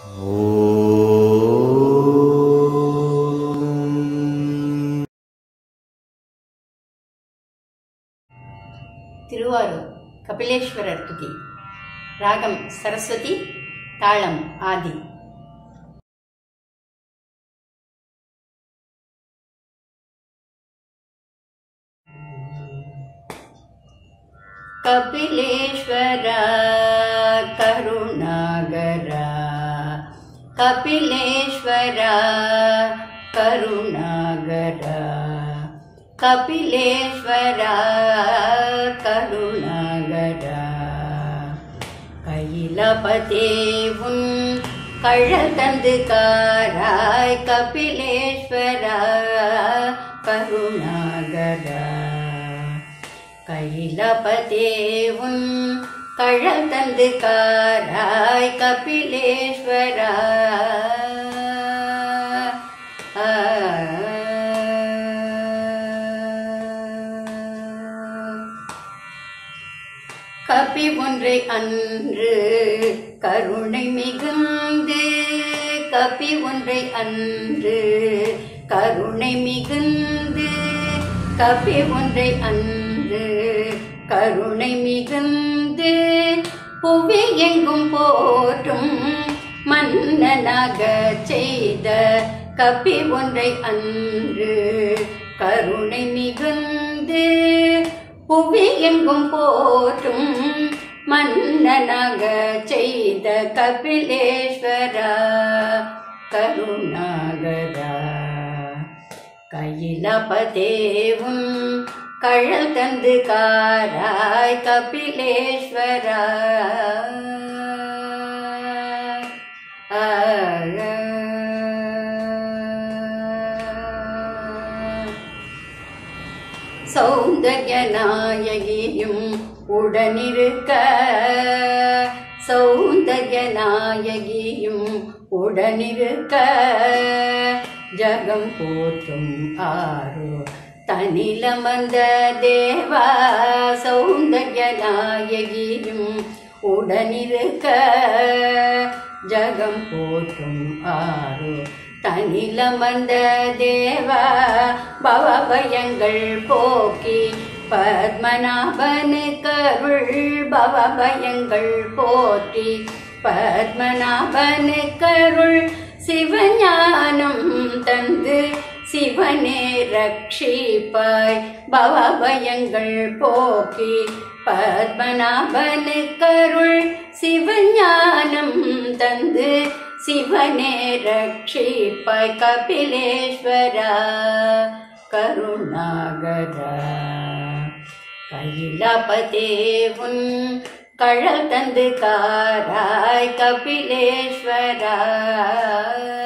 திருவாரூர் கபிலேஸ்வரர் துதி. ராகம் சரஸ்வதி, தாளம் ஆதி. கபிலேஸ்வரா கருணாகரா, கபிலேஸ்வரா கருணாகரா, கபிலேஸ்வரா கருணாகரா. கையிலபதே உன் கழல் தந்து காராய், கபிலேஸ்வரா கருணாகரா. கையிலபதே உன் கழல் தந்து காராய், கபிலேஸ்வரா. கபி ஒன்றை அன்று கருணை மிகுந்து, கபி ஒன்றை அன்று கருணை மிகுந்து, கபி ஒன்றை அன்று கருணை மிகுந்து, புவி எங்கும் போற்றும் மன்னனாக செய்த கபி ஒன்றை அன்று கருணை மிகுந்து, புவி எங்கும் போற்றும் மன்னனாக செய்த கபிலேஸ்வரா கருணாகரா. கையிலபதே உன் கழல் தந்து காராய், கபிலேஸ்வரா. சௌந்தர்ய நாயகியும் உடனிருக்க, சௌந்தர்ய நாயகியும் உடனிருக்க, ஜகம் போற்றும் ஆரோ தனிலமர்ந்த தேவா. சௌந்தர்ய நாயகியும் உடனிருக்க, ஜகம் போற்றும் ஆரோ தனிலமர்ந்த தேவா. பவபயங்கள் போக்கி பத்மநாபனுக்கருள், பவபயங்கள் போற்றி பத்மநாபனுக்கருள். சிவஞானம் தந்து சிவனே ரட்சிப்பாய், பவபயங்கள் போக்கி பத்மநாபனுக்கருள். சிவஞானம் தந்து சிவனே ரட்சிப்பாய், கபிலேஸ்வரா கருணாகரா. கையிலபதே உன் கழல் தந்து காராய், கபிலேஸ்வரா.